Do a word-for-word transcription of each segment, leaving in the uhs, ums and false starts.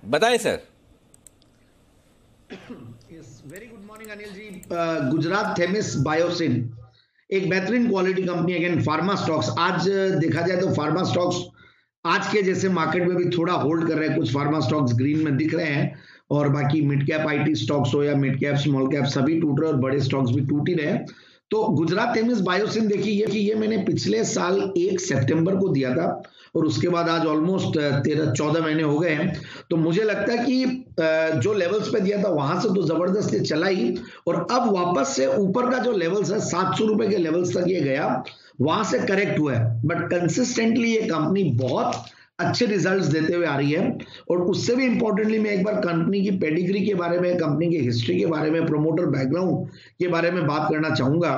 बताएं sir. Very good morning Anil ji. Gujarat Themis Biosyn एक बेहतरीन quality company, again pharma stocks. आज देखा जाए तो फार्मा स्टॉक्स आज के जैसे मार्केट में भी थोड़ा होल्ड कर रहे हैं, कुछ फार्मा स्टॉक्स ग्रीन में दिख रहे हैं और बाकी मिड कैप आईटी स्टॉक्स हो या मिड कैप स्मॉल कैप सभी टूट रहे और बड़े स्टॉक्स भी टूट ही रहे हैं। तो गुजरात थेमिस बायोसिन देखिए कि ये मैंने पिछले साल एक सितंबर को दिया था और उसके बाद आज ऑलमोस्ट तेरह चौदह महीने हो गए हैं। तो मुझे लगता है कि जो लेवल्स पे दिया था वहां से तो जबरदस्त ये चला ही और अब वापस से ऊपर का जो लेवल्स है सात सौ रुपए के लेवल्स तक ये गया, वहां से करेक्ट हुआ है। बट कंसिस्टेंटली ये कंपनी बहुत अच्छे रिजल्ट्स देते हुए आ रही है और उससे भी इंपॉर्टेंटली मैं एक बार कंपनी की पेडिग्री के बारे में, कंपनी की हिस्ट्री के बारे में, प्रोमोटर बैकग्राउंड के बारे में बात करना चाहूंगा।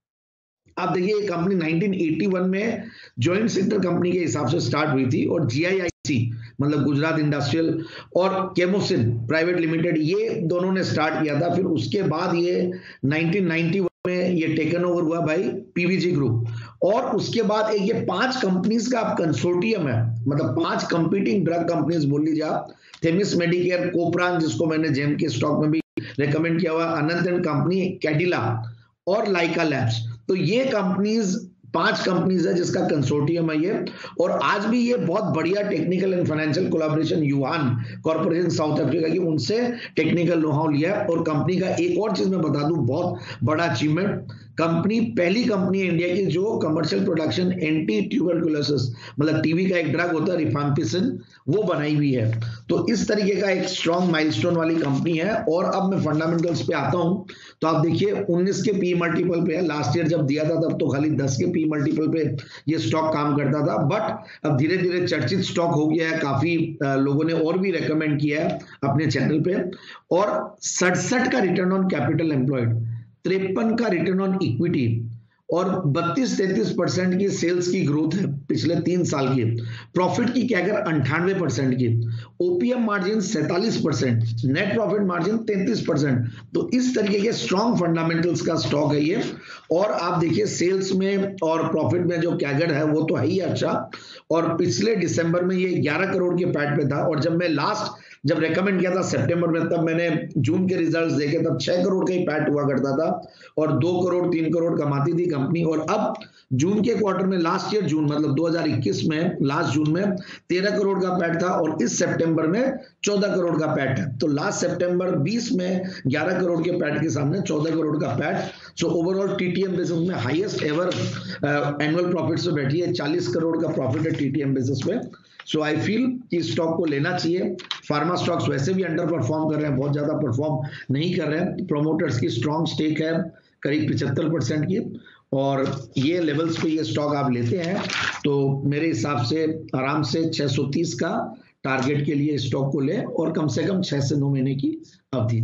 आप देखिए ये कंपनी नाइनटीन एटी वन में जॉइंट सेक्टर कंपनी के हिसाब से स्टार्ट हुई थी और जीआईआईसी मतलब गुजरात इंडस्ट्रियल और केमोसिन प्राइवेट लिमिटेड ये दोनों ने स्टार्ट किया था। फिर उसके बाद ये नाइनटीन नाइंटी वन में ये टेकन ओवर हुआ भाई पीवीजी ग्रुप और उसके बाद एक ये पांच कंपनीज का कंसोर्टियम है, मतलब पांच कंपीटिंग ड्रग कंपनीज बोल लीजिए आप। थेमिस मेडिकेयर, कोपरान जिसको मैंने जेम के स्टॉक में भी रेकमेंड किया हुआ, अनंत एंड कंपनी, कैडिला और लाइका लैब्स। तो ये कंपनीज पांच कंपनीज है जिसका कंसोर्टियम है ये और आज भी ये बहुत बढ़िया technical and financial collaboration Yuan corporation South Africa की उनसे टेक्निकल नो हाउ लिया है। और कंपनी का एक और चीज मैं बता दूं, बहुत बड़ा अचीवमेंट, कंपनी पहली कंपनी है इंडिया की जो कमर्शियल प्रोडक्शन एंटी ट्यूबरकुलोसिस मतलब टीबी का एक ड्रग होता है रिफाम्पिसिन, वो बनाई हुई है। तो इस तरीके का एक स्ट्रॉन्ग माइलस्टोन वाली कंपनी है। और अब मैं फंडामेंटल्स पे आता हूं तो आप देखिए उन्नीस के पी मल्टीपल पे है, लास्ट ईयर जब दिया था तब तो खाली दस के पी मल्टीपल पे ये स्टॉक काम करता था, बट अब धीरे धीरे चर्चित स्टॉक हो गया है, काफी लोगों ने और भी रेकमेंड किया है अपने चैनल पे। और सड़सठ का रिटर्न ऑन कैपिटल एम्प्लॉयड, तिरपन का रिटर्न ऑन इक्विटी और बत्तीस तैंतीस परसेंट की सेल्स की ग्रोथ है पिछले तीन साल की। प्रॉफिट की क्या कर अंठानवे परसेंट की, ओपीएम मार्जिन सैंतालीस परसेंट, नेट प्रॉफिट मार्जिन तैंतीस परसेंट। तो इस तरीके के स्ट्रॉन्ग फंडामेंटल्स का स्टॉक है ये। और आप देखिए सेल्स में और प्रॉफिट में जो कैगर है वो तो है ही अच्छा। और पिछले दिसंबर में ये ग्यारह करोड़ के पैट पे था और जब मैं लास्ट जब रेकमेंड किया था सितंबर में तब मैंने जून के रिजल्ट्स देखे तब छह करोड़ का ही पैट हुआ करता था और दो करोड़ तीन करोड़ कमाती थी कंपनी। और अब जून के क्वार्टर में लास्ट ईयर जून मतलब दो हज़ार इक्कीस में लास्ट जून में तेरह करोड़ का पैट था और इस सितंबर में चौदह करोड़ का पैट है। तो लास्ट सितंबर बीस में ग्यारह करोड़ के पैट के सामने चौदह करोड़ का PAT. So overall TTM basis में हाईएस्ट एवर एनुअल प्रॉफिट से बैठी है, चालीस करोड़ का प्रॉफिट है टीटीएम बेसिस पे। सो आई फील कि स्टॉक को लेना चाहिए। फार्मा स्टॉक्स वैसे भी अंडर परफॉर्म कर रहे हैं, बहुत ज्यादा परफॉर्म नहीं कर रहे हैं। प्रोमोटर्स की स्ट्रॉन्ग स्टेक है करीब पचहत्तर परसेंट की और ये लेवल्स पे ये स्टॉक आप लेते हैं तो मेरे हिसाब से आराम से छह सौ तीस का टारगेट के लिए स्टॉक को ले और कम से कम छह से नौ महीने की अवधि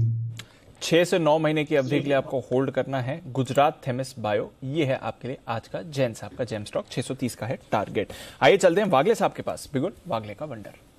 छह से नौ महीने की अवधि के लिए आपको होल्ड करना है गुजरात थेमिस बायो। ये है आपके लिए आज का जैन साहब का जेम स्टॉक, छह सौ तीस का है टारगेट। आइए चलते हैं वागले साहब के पास। बिगुल वागले का वंडर।